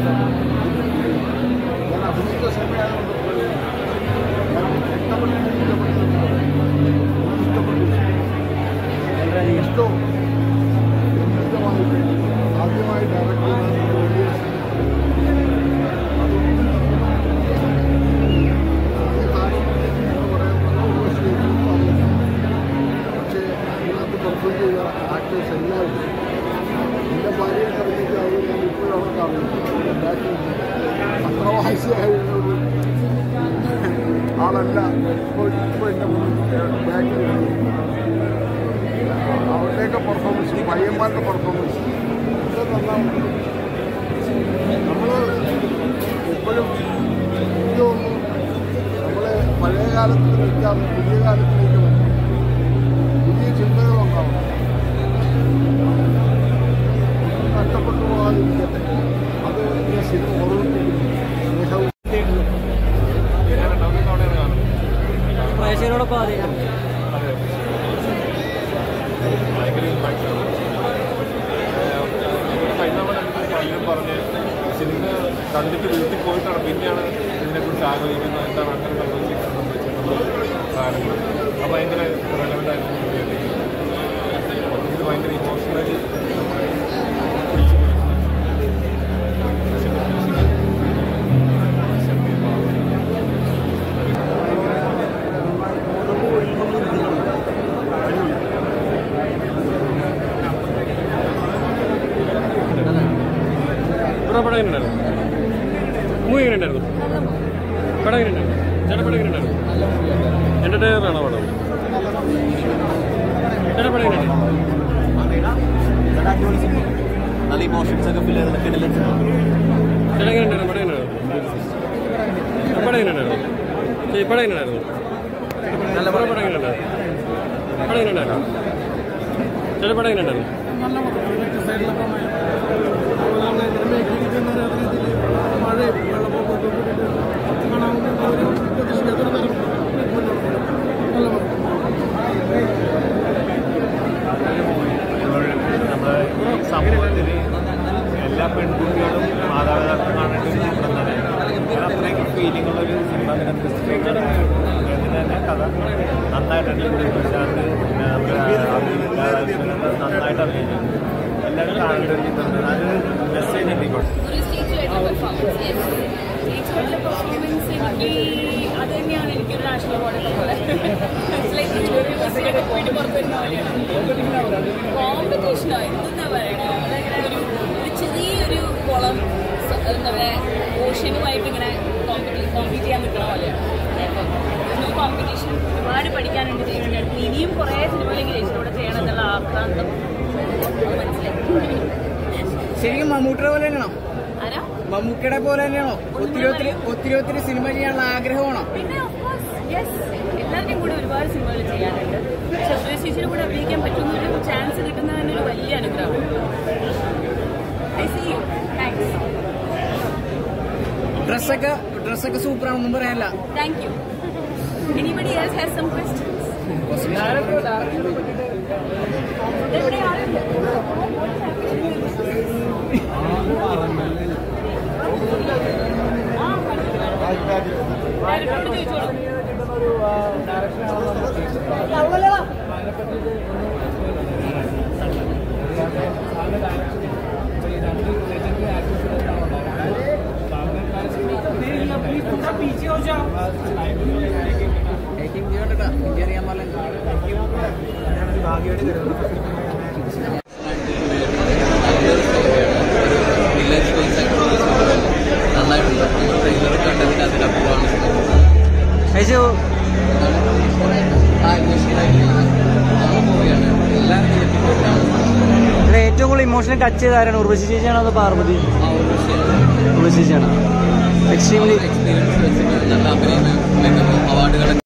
ഞാൻ അഭിനയിച്ച സിനിമയായതുകൊണ്ട് ഇഷ്ടവും ആദ്യമായി ഡയറക്റ്റ് പക്ഷേ ഇതിനകത്ത് പെർഫോം ചെയ്ത ആക്ടേഴ്സ് എല്ലാവരും എൻ്റെ ഭാര്യയെ കറിഞ്ഞിട്ട് അവർ ഞാൻ ഇപ്പോഴും അവിടെ കാണുന്നു അത്ര വാശിയായ ഒരു ആളല്ല ഇപ്പോൾ എൻ്റെ ബാക്കിൽ അവരുടെയൊക്കെ പെർഫോമൻസ് പയ്യന്മാരുടെ പെർഫോമൻസ് ഒക്കെ നന്നാവും. നമ്മൾ എപ്പോഴും എനിക്ക് തോന്നുന്നു നമ്മളെ പഴയ കാലത്ത് നിൽക്കാതെ പുതിയ കാലത്തിലേക്ക് വന്നു പുതിയ ചിന്തകളുണ്ടാവും. നഷ്ടപ്പെട്ടു പോകാതിരിക്കട്ടെ. അത് ഈ സിനിമ ഓർമ്മിപ്പിക്കുന്നു. സ്നേഹവും പ്രേക്ഷകരോടൊപ്പം പലരും പറഞ്ഞ് സിനിമ കണ്ടിട്ട് വീട്ടിൽ പോയിട്ടാണ് പിന്നെയാണ് ഇതിനെക്കുറിച്ച് ആലോചിക്കുന്നത് എന്താണ് അങ്ങനെ സംഭവിച്ചിട്ടുള്ള കാര്യങ്ങൾ. അത് ഭയങ്കര റെലവൻ്റ് ആയിരുന്നു. ഇത് ഭയങ്കര ഇമോഷണലി പടം എങ്ങനെയുണ്ടായിരുന്നു? മൂവി എങ്ങനെയുണ്ടായിരുന്നു? പടം എങ്ങനെയുണ്ടായിരുന്നു? ചേട്ടാ പടം എങ്ങനെയുണ്ടായിരുന്നു? എൻ്റർടൈനറാണോ പടം? ചേട്ടാ പടം എങ്ങനെയുണ്ടായിരുന്നു? നല്ല ഇമോഷൻസ് ഒക്കെ ഫിൽ ചെയ്തിട്ട് ചേട്ടാ എങ്ങനെയുണ്ടായിരുന്നു? പടം എങ്ങനെയായിരുന്നു? പടം എങ്ങനെയുണ്ടായിരുന്നു? പടം എങ്ങനെയുണ്ടായിരുന്നു? നല്ല പടം എങ്ങനെയുണ്ടായിരുന്നു? പടം എങ്ങനെയുണ്ടായിരുന്നു? ചേട്ടാ പടം എങ്ങനെയുണ്ടായിരുന്നു? നമ്മുടെ സമൂഹത്തിൽ എല്ലാ പെൺകുട്ടികളും മാതാപിതാക്കൾ കാണേണ്ട ഒരു ചിത്രം തന്നെ. അത്രയും ഫീലിങ്ങുള്ളൊരു സിനിമ. ഇതിന് തന്നെ കഥ നന്നായിട്ടുണ്ട്. പ്രശാന്ത് പിന്നെ നന്നായിട്ട് അഭിനയിച്ചു. എല്ലാവരും കാണേണ്ട ഒരു ചിത്രം തന്നെ. അത് മെസ്സേജ് എത്തിക്കോട്ടെ. അത് തന്നെയാണ് എനിക്കൊരു നാഷണൽ അവാർഡ് പോലെ. പോയിട്ട് പുറത്തുവരുന്ന പോലെയാണ്. കോമ്പറ്റീഷനോ എന്താ പറയണേ, അതങ്ങനെ ഒരു ചെറിയൊരു കുളം എന്താ പറയുക ഓഷ്യനുമായിട്ട് ഇങ്ങനെ കോമ്പീറ്റ് ചെയ്യാൻ നിൽക്കണ പോലെയാണ്. New competition. ഒരുപാട് പഠിക്കാനുണ്ട് ചേച്ചിയുടെ അടുത്ത്. ഇനിയും കുറേ സിനിമയിലേക്ക് ചേച്ചിയോടെ ചെയ്യണം എന്നുള്ള ആക്രാന്തം മനസ്സിലായി. ശരിക്കും മമ്മൂട്ടിയുടെ പോലെ തന്നെയാണോ? ആരാ? മമ്മൂക്കയുടെ പോലെ തന്നെയാണോ? ഒത്തിരി സിനിമ ചെയ്യാനുള്ള ആഗ്രഹമാണോ? പിന്നെ യെസ്, എല്ലാവരുടെയും കൂടെ ഒരുപാട് സിനിമകൾ ചെയ്യാനുണ്ട്. പക്ഷേ ചേച്ചിയുടെ കൂടെ അഭിനയിക്കാൻ പറ്റുന്ന ഒരു ചാൻസ് കിട്ടുന്നത് തന്നെ ഒരു വലിയ അനുഗ്രഹമാണ്. I see you. താങ്ക്സ്. ഡ്രസ്സൊക്കെ സൂപ്പറാണെന്നും പറയാനല്ല. Thank you. Anybody else has some questions? पीछे हो जाओ. അറിയാൻ ഏറ്റവും കൂടുതൽ ഇമോഷണൽ ടച്ച് ചെയ്ത ആരാണ്? ഉർവശി ചേച്ചിയാണോ അതോ പാർവതി? ഉർവശി ചേച്ചിയാണ്. എക്സ്ട്രീംലി എക്സ്പീരിയൻസ് നല്ല അഭിനയം അവാർഡുകൾ